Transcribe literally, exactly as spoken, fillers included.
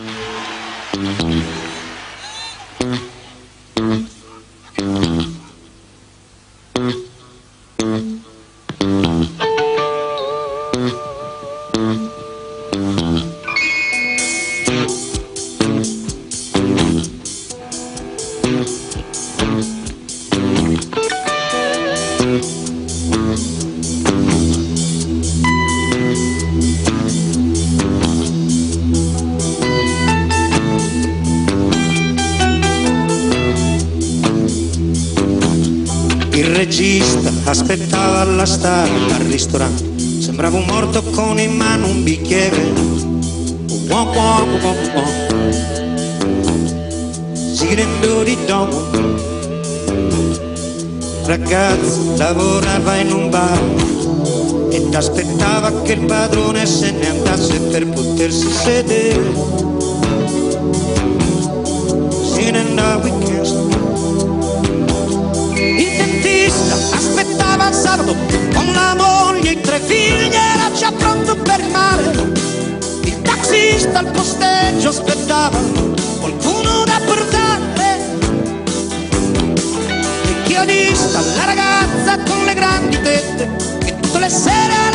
Il regista aspettava la star al ristorante, sembrava un morto con in mano un bicchiere. Ragazzo lavorava in un bar ed aspettava che il padrone se ne andasse per potersi sedere. Se ne andava in casa. Il dentista aspettava il sabato con la moglie e i tre figli, era già pronto per il mare. Il taxista al posteggio aspettava qualcuno da portare. Il chitarrista, la ragazza con le grandi tette che tutte le sere